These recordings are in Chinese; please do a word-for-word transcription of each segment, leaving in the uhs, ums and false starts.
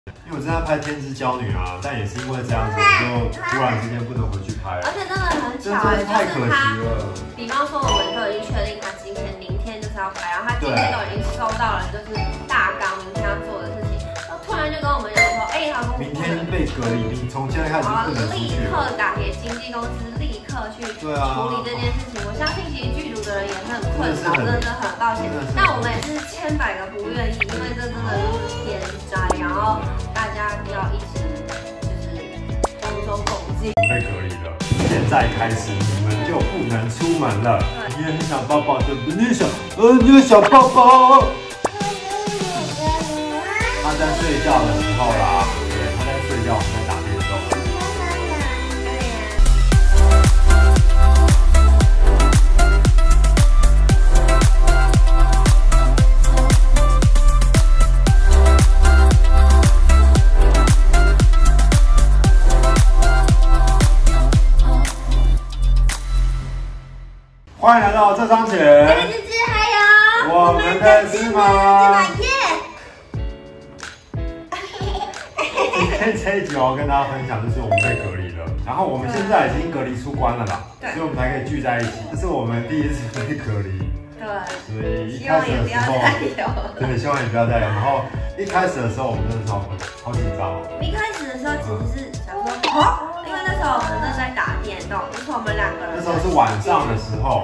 因为我正在拍《天之娇女》啊，但也是因为这样子，我就突然之间不能回去拍了。 而且真的很巧， 真的太可惜了。 比方说，我们都已经确定他今天、明天就是要拍，然后他今天都已经收到了，就是大纲明天要做的事情，然后突然就跟我们讲说，哎，老公， 明天被隔离，你从现在开始不能出去。 立刻打给经纪公司，立刻去处理这件事情。我相信其实剧组的人也是很困扰，真的很抱歉。但我们也是千百个不愿意，因为这真的就是天灾，然后大家要一起就是同舟共济。 被隔离了，现在开始你们就不能出门了。你也很想抱抱，对不对？你想，呃，你也想抱抱。他在睡觉的时候啦，对，他在睡觉，我们在打电动。欢迎来到这张钱， 这个芝芝还有我们的芝麻。今天这一集我要跟大家分享，就是我们被隔离了，然后我们现在已经隔离出关了啦，所以我们才可以聚在一起。这是我们第一次被隔离， 对， 所以一开始的时候，对，希望也不要再有。然后一开始的时候，我们真的是好好紧张哦。 一开始的时候其实是想说，哦，因为那时候我们正在打电动，就是我们两个人。 那时候是晚上的时候。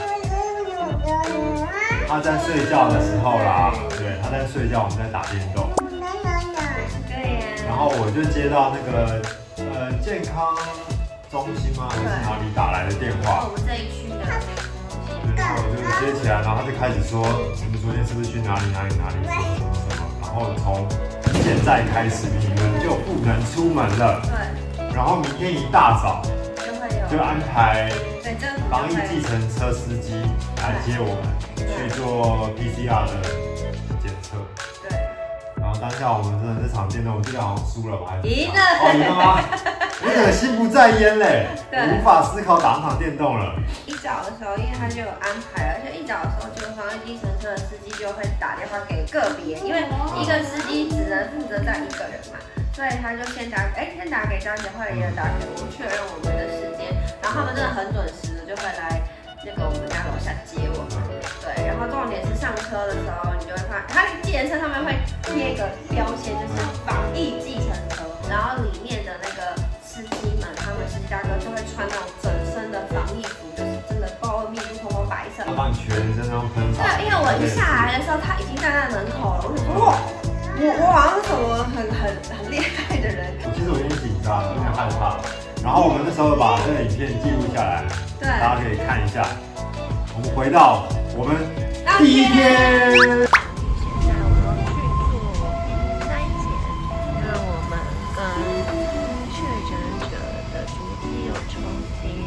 他在睡觉的时候啦，对，他在睡觉，我们在打电动。 对呀。 然后我就接到那个呃健康中心吗？还是哪里打来的电话？ 我们这一区的。 对，然后我就接起来，然后他就开始说，你们昨天是不是去哪里哪里哪里什么什么什么？然后从现在开始，你们就不能出门了。对。然后明天一大早就会有， 就安排防疫计程车司机来接我们去做 P C R 的检测。对。然后当下我们真的这场电动，我记得好像输了吧？还是赢了？ 哦，赢了吗？我整个心不在焉嘞，无法思考打那场电动了。 一早的时候，因为他就有安排，而且一早的时候，就防疫计程车的司机就会打电话给个别，因为一个司机只能负责载一个人嘛。所以他就先打，哎、欸，先打给张姐，后来也打给我，确认我们的时间。然后他们真的很准时的就会来那个我们家楼下接我们。对，然后重点是上车的时候，你就会发现，它计程车上面会贴一个标签，就是防疫计程车。然后里面的那个司机们，他们司机大哥就会穿那种整身的防疫服，就是真的包密度通通白色。 他把你全身都喷上。 对，因为我一下来的时候，他已经站在门口了，我就说哇。我我好像是什么很很很厉害的人。 其实我有点紧张，有点害怕。然后我们那时候把这个影片记录下来，对，大家可以看一下。我们回到我们第一天。 现在我们去做筛检，让我们跟确诊者的足迹有重叠。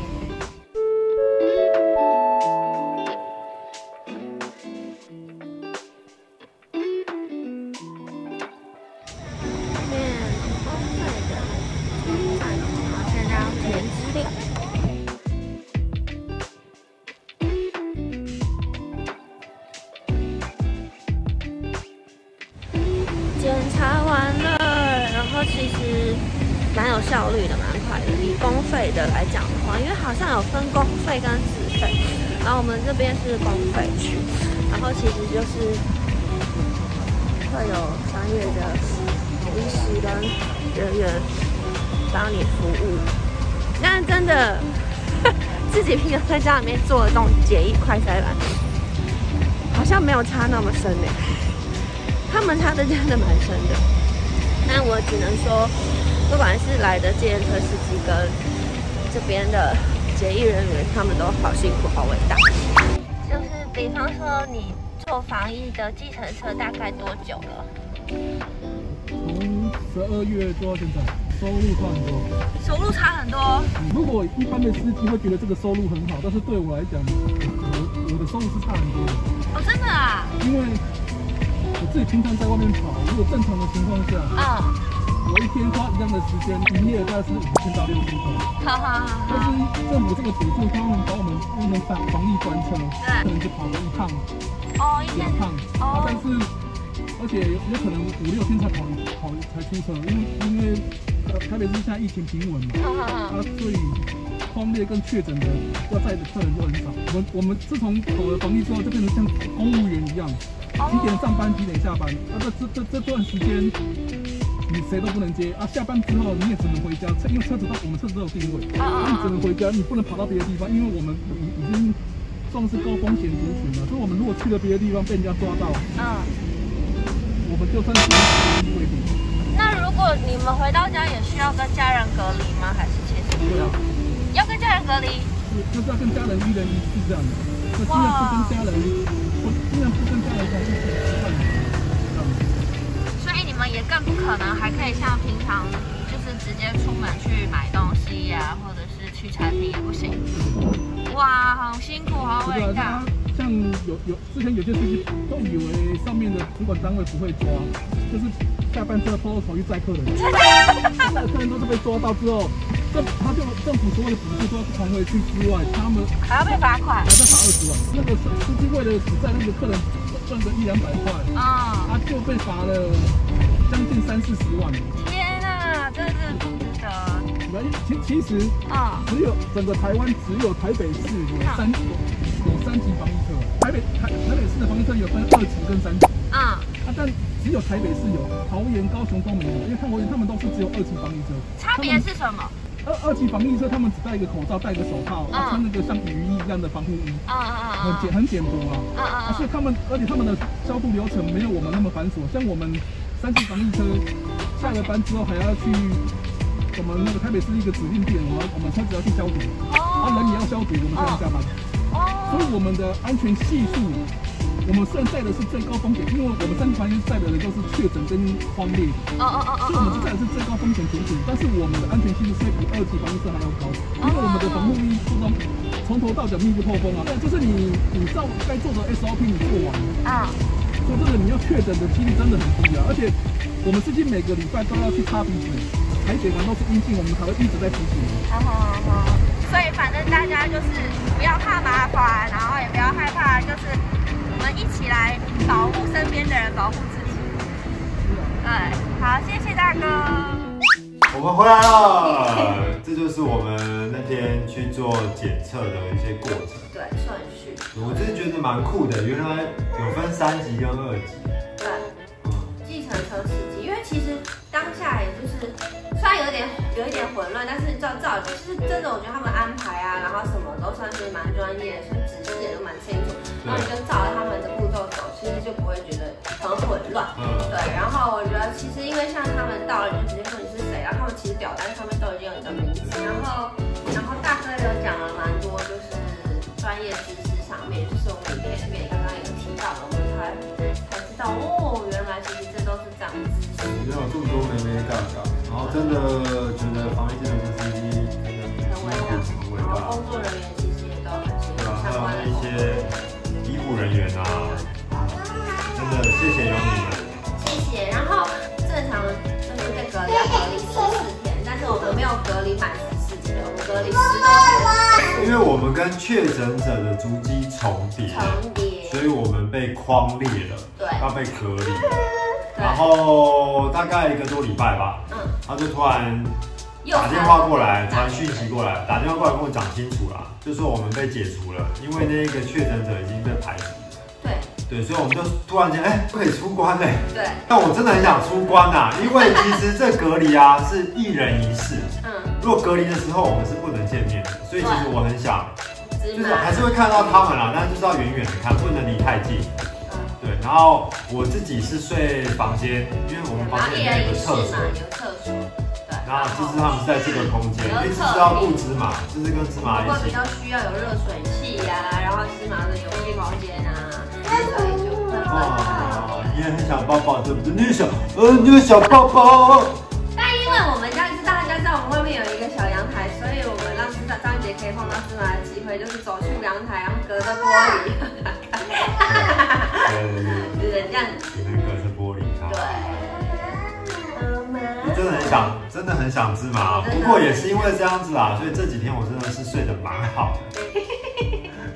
检查完了，然后其实蛮有效率的，蛮快的。以公费的来讲的话，因为好像有分公费跟自费，然后我们这边是公费区，然后其实就是会有专业的医师跟人员帮你服务。但真的自己平常在家里面做的这种简易快筛栏，好像没有差那么深呢。他们差的真的蛮深的，但我只能说，不管是来的计程车司机跟这边的检疫人员，他们都好辛苦、好伟大。就是比方说，你做防疫的计程车大概多久了？ 从十二月做到现在，收入差很多。 收入差很多。 如果一般的司机会觉得这个收入很好，但是对我来讲，我我的收入是差很多的。 哦，真的啊？ 因为我自己平常在外面跑，如果正常的情况下，啊、嗯，我一天花一样的时间，营业额大概是五千到六千块。好好好。但是政府这个补助，他们把我们变成防防疫专车，对，可能就跑个一趟，哦，一两趟，哦，啊、但是而且有有可能五六天才跑跑才出车，因为因为台北市现在疫情平稳嘛，啊，所以匡列跟确诊的要载的客人就很少。我们我们自从走了防疫之后，就变成像公务员一样，几点上班几点下班，啊，这这这这段时间。你谁都不能接啊！下班之后你也只能回家，因为车子都我们车子都有定位，啊、你只能回家，你不能跑到别的地方，因为我们已已经算是高风险族群了，所以我们如果去了别的地方被人家抓到，嗯，我们就算是规定。 那如果你们回到家也需要跟家人隔离吗？还是其实不用？要跟家人隔离？ 就是要跟家人一人一次这样的，就尽量不跟家人，我尽量不跟家人在一起吃饭。 你们也更不可能还可以像平常就是直接出门去买东西呀、啊，或者是去餐厅也不行。哇，好辛苦，好伟大。 像有有之前有些司机都以为上面的主管单位不会抓，就是下班之后偷偷跑去载客人，客人都是被抓到之后，政他就政府所有的补助都要还回去之外，他们还要被罚款， 还在罚二十万。那个司机为了只载那个客人赚个一两百块，啊，他就被罚了。将近三四十万。 天啊，真是不值得。 没，其其实啊，只有整个台湾只有台北市有三有有三级防疫车。台北台台北市的防疫车有分二级跟三级。啊。啊，但只有台北市有，桃园、高雄都没有，因为桃园他们都是只有二级防疫车。 差别是什么？ 二二级防疫车他们只戴一个口罩，戴个手套，啊、穿那个像雨衣一样的防护衣。啊啊啊！很简很简薄啊。啊啊啊！所以他们，而且他们的消毒流程没有我们那么繁琐，像我们。三级防疫车下了班之后还要去我们那个台北市一个指定店，我们我们车子要去消毒，啊人也要消毒，我们才能下班。所以我们的安全系数，我们现在载的是最高风险，因为我们三级防疫载的人都是确诊跟匡列，哦哦哦哦，所以我们是载的是最高风险族群，但是我们的安全系数是比二级防疫车还要高，因为我们的防护衣做到从头到脚密不透风啊，就是你你照该做的 S O P 你做完了啊。说真的，你要确诊的几率真的很低啊！而且我们司机每个礼拜都要去擦鼻子，裁剪完都是阴性，我们才会一直在提醒。好好好。 所以反正大家就是不要怕麻烦，然后也不要害怕，就是我们一起来保护身边的人，保护自己。对，好，谢谢大哥。 我们回来了，这就是我们那天去做检测的一些过程。 对，顺序。 我真的觉得蛮酷的，原来有分三级跟二级。 对，计程车司机，因为其实当下也就是虽然有点有一点混乱，但是照照就是真的，我觉得他们安排啊，然后什么都算是蛮专业，所以指示也都蛮清楚。然后你就照着他们的步骤走，其实就不会觉得很混乱。嗯，对。然后我觉得其实因为像他们到了就直接说你是谁，然后他们其实表单上面都已经有你的名字，然后然后大哥有讲了蛮多就是专业知识上面，就是我们影片里面刚刚有提到的，我们才才知道哦，原来其实这都是这样子。 没有这么多妹妹杠杠，然后真的觉得防疫这种司机真的很伟大，很伟大。 然后工作人员其实也都很辛苦，相关的一些医护人员啊，真的谢谢有你们。 谢谢。然后正常就是被隔离要隔离十四天，但是我们没有隔离满十四天，我们隔离十多天。 因为我们跟确诊者的足迹重叠， 重叠， 所以我们被匡列了， 对， 要被隔离。然后大概一个多礼拜吧，嗯，他就突然打电话过来，传讯息过来，打电话过来跟我讲清楚啦，就说我们被解除了，因为那个确诊者已经被排除了。 对对，所以我们就突然间哎，不可以出关嘞。 对。 但我真的很想出关呐，因为其实这隔离啊是一人一室，嗯，如果隔离的时候我们是不能见面的，所以其实我很想，就是还是会看到他们啦，但是就是要远远的看，不能离太近。对，然后我自己是睡房间，因为我们房间里面有个厕所， 有厕所，对。 然后就是他们是在这个空间，因为知道顾芝麻，就是跟芝麻一起。 如果比较需要有热水器呀、啊，然后芝麻的游戏空间啊，所以就会哦，你也很想抱抱，对不对？你也想，呃，你也想抱抱。 但因为我们家知道，大家知道我们外面有一个小阳台，所以我们让知道张姐可以碰到芝麻的机会，就是走出阳台，然后隔着玻璃。 对对对， 就是这样子， 只能隔着玻璃看。 对， 我真的很想，真的很想芝麻，不过也是因为这样子啊，所以这几天我真的是睡得蛮好的。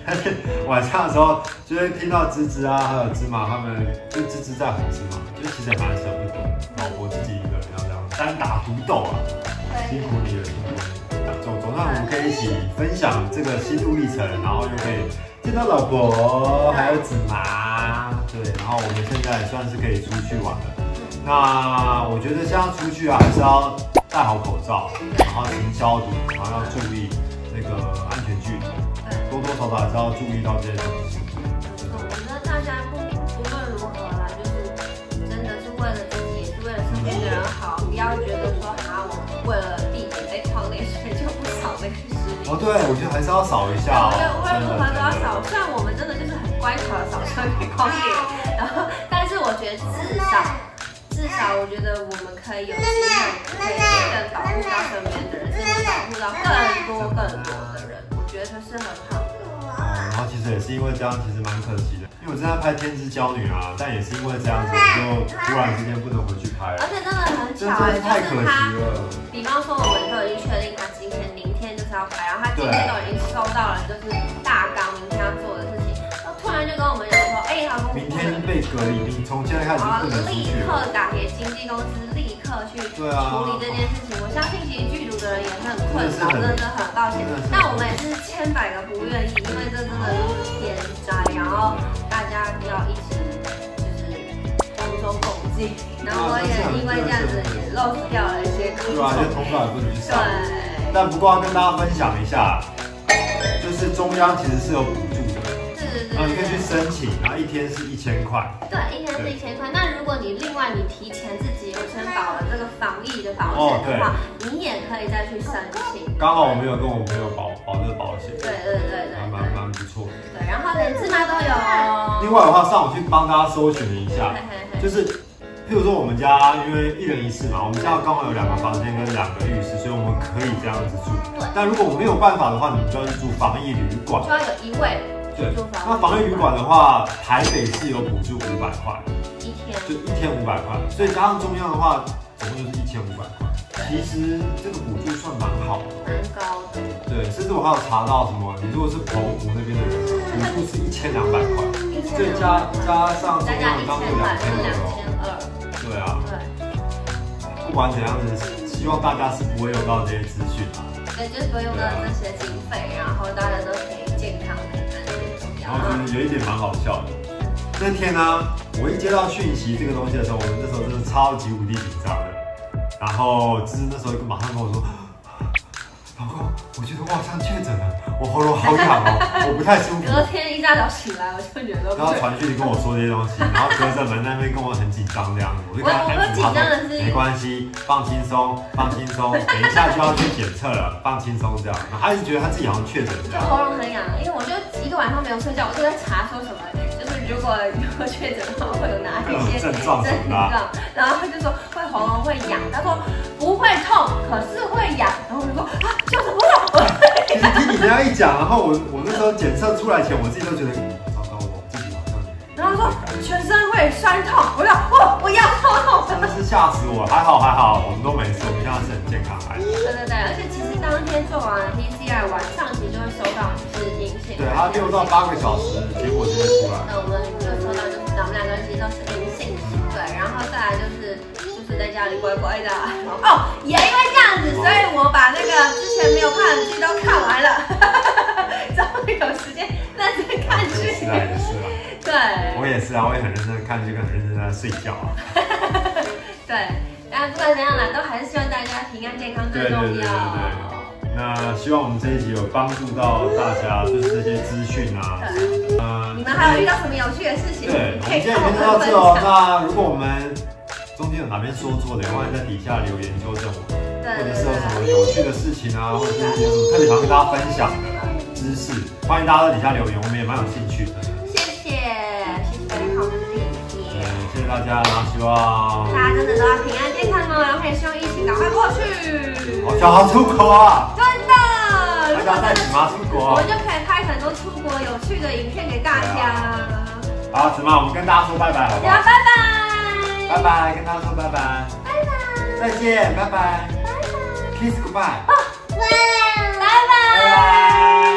但是晚上的时候就会听到芝芝啊，还有芝麻他们，就芝芝在哄芝麻，就其实也蛮舍不得，老婆自己一个人要这样单打独斗啊，辛苦你了，辛苦你了。总总算我们可以一起分享这个心路历程，然后又可以见到老婆还有芝麻，对，然后我们现在也算是可以出去玩了。那我觉得这样出去啊，还是要戴好口罩，然后勤消毒，然后要注意那个安全距离，多多少少还是要注意到这些东西。 我觉得大家不无论如何啦，就是真的是为了自己，也是为了身边的人好，不要觉得说啊，我为了避免被狂烈水就不扫那个湿淋。 哦，对，我觉得还是要扫一下哦。 我觉得无论如何都要扫，虽然我们真的就是很乖巧的扫出来被狂烈，然后但是我觉得至少。至少我觉得我们可以有机会，可以更保护到身边的人，甚至保护到更多更多的人，我觉得这是很好的。 哦，然后其实也是因为这样，其实蛮可惜的，因为我正在拍《天之娇女》啊，但也是因为这样子，我就突然之间不能回去拍了。 而且真的很巧哎，太可惜了。 比方说，我们就已经确定他今天、明天就是要拍，然后他今天都已经收到了，就是大纲明天要做的事情，然后突然就跟我们讲说，哎，老公， 明天被隔离，你从现在开始就不能出去了。 立刻打给经纪公司，立刻去处理这件事情。我相信其实剧组的人也是很困扰，真的很抱歉。但我们也是千百个不愿意，因为这真的就是天灾，然后大家要一起就是同舟共济。然后我也因为这样子也 lost 掉了一些工作， 对啊，因为通告也不能去上。 对。 但不过要跟大家分享一下，就是中央其实是有补助的。然后你可以去申请，然后一天是一千块。 对，一天是一千块。那如果你另外你提前自己有先保了这个防疫的保险的话，你也可以再去申请。 刚好我没有跟我朋友保保这个保险。 对对对对， 蛮蛮不错的。 对，然后连芝麻都有哦。 另外的话，上网去帮大家搜寻一下，就是，譬如说我们家因为一人一室嘛，我们家刚好有两个房间跟两个浴室，所以我们可以这样子住。但如果我没有办法的话，你们就要去住防疫旅馆， 就要有一位。 对，那防疫旅馆的话，台北是有补助五百块， 一天， 就一天五百块，所以加上中央的话，总共就是一千五百块。其实这个补助算蛮好的， 蛮高的。 对，甚至我还有查到什么，你如果是澎湖那边的人，补助是一千两百块，所以加加上中央当就两千二。对啊。对。不管怎样子，希望大家是不会用到这些资讯啊。 对，就是不会用到这些经费，然后大家都可以健康平安。 然后其实有一点蛮好笑的，那天呢，我一接到讯息这个东西的时候，我们那时候真的超级无敌紧张的。然后芝芝那时候马上跟我说：“老公，我觉得我好像确诊了，我喉咙好痒哦，我不太舒服。” 隔天一大早醒来，我就觉得。 然后传讯跟我说这些东西，然后隔着门那边跟我很紧张这样子，我就跟他安抚他说：“没关系，放轻松，放轻松，等一下就要去检测了，放轻松这样。”然后他一直觉得他自己好像确诊这样。 喉咙很痒，因为我就一个晚上没有睡觉，我就在查说什么，就是如果如果确诊的话会有哪一些症状症状， 然后他就说会喉咙会痒，他说不会痛，可是会痒，然后我就说啊，叫什么痛？ 其实听你这样一讲，然后我我那时候检测出来前，我自己都觉得糟糕，我自己好像。 然后说全身会酸痛，我说哦，我腰痛痛， 真的是吓死我，还好还好，我们都没事，我们现在是很健康还。 对对对，而且其实当天做完 P C R， 晚上其实就会收到是阴性。 对，它六到八个小时结果就会出来。 那我们就收到就是我们两个人其实都是阴性，对，然后再来就是就是在家里乖乖的。哦，也因为这样子，所以我把那个之前没有看的剧都看完了，终于有时间认真看剧。 是啊，也是啊。对，我也是啊，我也很认真的看剧，跟很认真的睡觉啊。 对，但不管怎样啦，都还是希望大家平安健康最重要。对对对对对。 那希望我们这一集有帮助到大家，就是这些资讯啊。 对。呃，你们还有遇到什么有趣的事情？ 对，我们今天影片就到这哦。那如果我们中间有哪边说错的，欢迎在底下留言纠正我，或者是有什么有趣的事情啊，或者是有什么特别想跟大家分享的知识，欢迎大家在底下留言，我们也蛮有兴趣的。 谢谢，谢谢大家看我们的影片。 谢谢大家，然后希望大家真的都要平安健康哦，然后也希望疫情赶快过去。 好想要出国啊！ 真的， 大家带子妈出国， 我们就可以拍很多出国有趣的影片给大家。 好，子妈，我们跟大家说拜拜，好不好？ 拜拜。 拜拜，跟大家说拜拜。 拜拜。 再见，拜拜。 拜拜。 Kiss goodbye。 拜拜。 拜拜。好。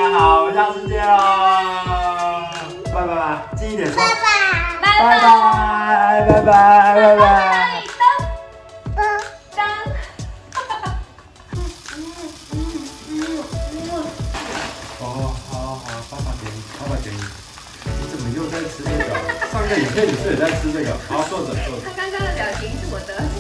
们下次见啦，拜拜，近一点说， 拜拜， 拜拜，拜拜，拜拜。 灯灯。 哦，好好好，爸爸给你，爸爸给你。你怎么又在吃这个？上个影片你是也在吃这个？好，坐着坐着。 他刚刚的表情是我的。